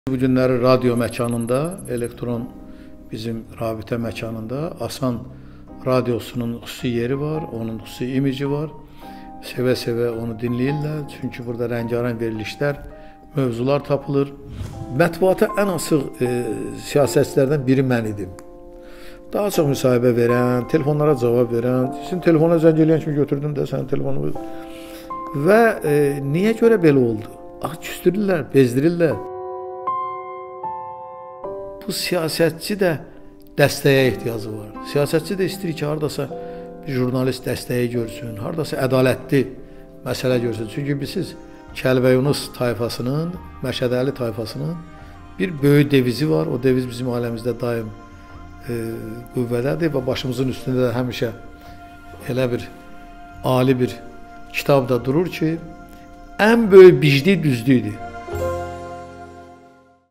Bu günləri radio məkanında, elektron bizim rabitə məkanında Asan radiosunun xüsusi yeri var, onun xüsusi imici var. Sevə-sevə onu dinləyirlər. Çünki burada rəngarəng verilişlər, mövzular tapılır. Mətbuata ən asıq siyasətçilərdən biri mən idim. Daha çox müsahibə verən, telefonlara cavab verən, sizin telefona zəng eləyən kimi götürdüm də sənin telefonu. Və niyə görə belə oldu? Küstürürlər, bezdirirlər. Bu siyasətçi də dəstəyə ehtiyacı var. Siyasətçi də istəyir ki, haradasa bir jurnalist dəstəyi görsün, haradasa ədalətli məsələ görsün. Çünki bilirsiniz, Kəlbəyunus tayfasının, Məşədəli tayfasının bir böyük devizi var. O deviz bizim ailəmizdə daim qüvvədədir və başımızın üstündə də həmişə elə bir ali bir kitab da durur ki, ən böyük biclik düzlükdür.